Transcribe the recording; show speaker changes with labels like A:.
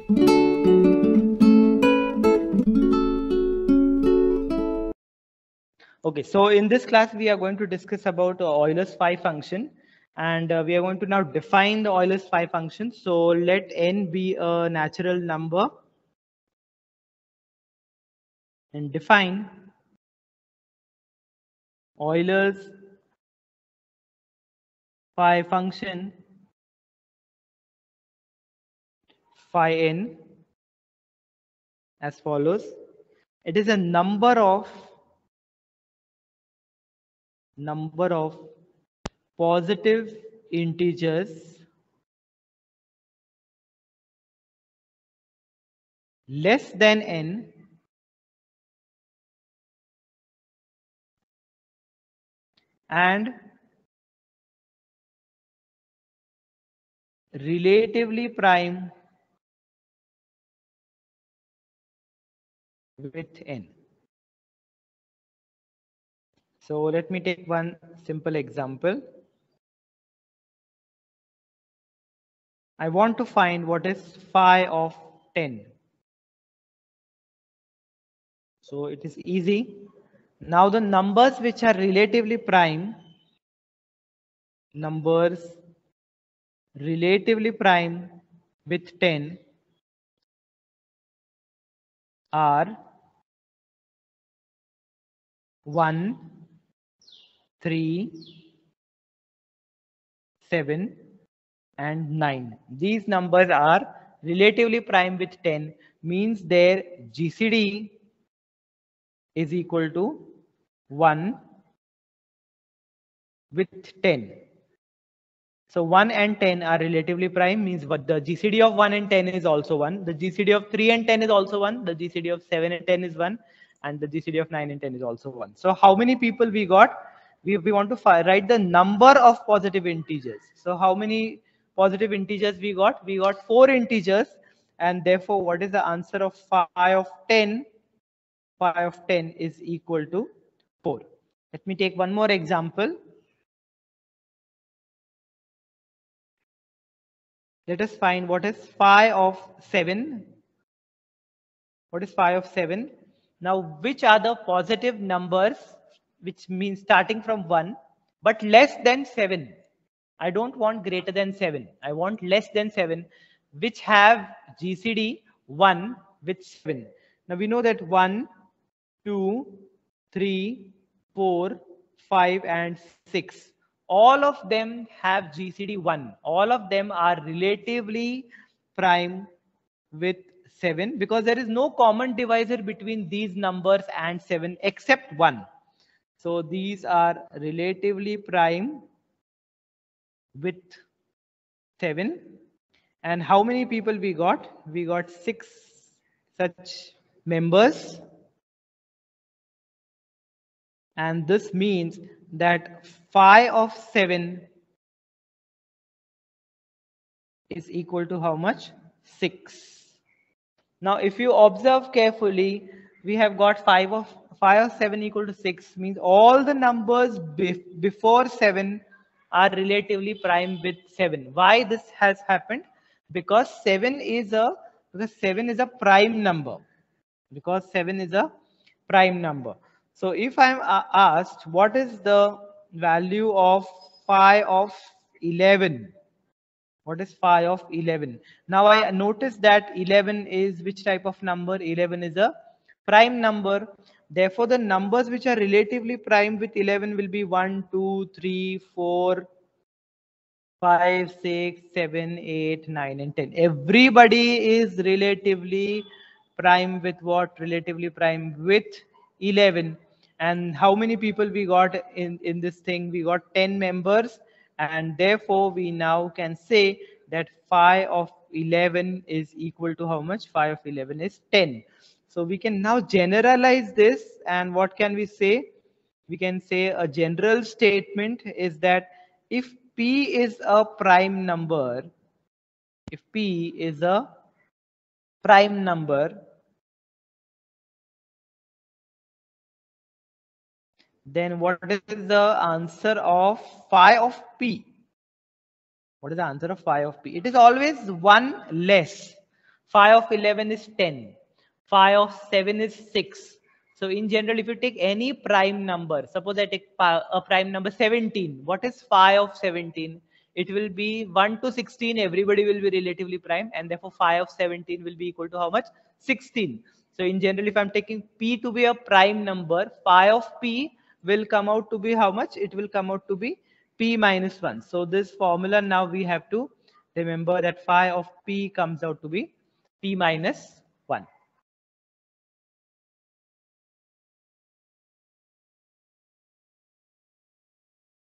A: Okay, so in this class, we are going to discuss about Euler's phi function, and we are going to now define the Euler's phi function. So let n be a natural number and define Euler's phi function phi n as follows. It is a number of positive integers less than n and relatively prime with n. So let me take one simple example. I want to find what is phi of 10. So it is easy. Now the numbers which are relatively prime, numbers relatively prime with 10 are 1, 3, 7 and 9. These numbers are relatively prime with 10, means their GCD is equal to 1 with 10. So 1 and 10 are relatively prime, means what the GCD of 1 and 10 is also 1. The GCD of 3 and 10 is also 1. The GCD of 7 and 10 is 1. And the GCD of 9 and 10 is also 1. So how many people we got? We want to write the number of positive integers. So how many positive integers we got? We got 4 integers. And therefore, what is the answer of phi of 10? Phi of 10 is equal to 4. Let me take one more example. Let us find what is phi of 7. What is phi of 7? Now, which are the positive numbers, which means starting from 1, but less than 7? I don't want greater than 7. I want less than 7, which have GCD 1 with 7. Now, we know that 1, 2, 3, 4, 5, and 6. All of them have GCD 1. All of them are relatively prime with 7 because there is no common divisor between these numbers and 7 except 1. So these are relatively prime with 7. And how many people we got? We got 6 such members. And this means that phi of 7 is equal to how much? 6. Now, if you observe carefully, we have got phi of 7 equal to 6, means all the numbers before 7 are relatively prime with 7. Why this has happened? Because 7 is a prime number. Because 7 is a prime number. So if I'm asked what is the value of phi of 11, what is phi of 11? Now I notice that 11 is which type of number? 11 is a prime number. Therefore, the numbers which are relatively prime with 11 will be 1, 2, 3, 4, 5, 6, 7, 8, 9, and 10. Everybody is relatively prime with what? Relatively prime with 11. And how many people we got in this thing? We got 10 members. And therefore, we now can say that phi of 11 is equal to how much? Phi of 11 is 10. So we can now generalize this. And what can we say? We can say a general statement is that if P is a prime number, if P is a prime number, then what is the answer of phi of P? What is the answer of phi of P? It is always 1 less. Phi of 11 is 10. Phi of 7 is 6. So in general, if you take any prime number, suppose I take a prime number 17, what is phi of 17? It will be 1 to 16, everybody will be relatively prime, and therefore phi of 17 will be equal to how much? 16. So in general, if I'm taking p to be a prime number, phi of p will come out to be how much? It will come out to be p minus 1. So this formula now we have to remember that phi of p comes out to be p minus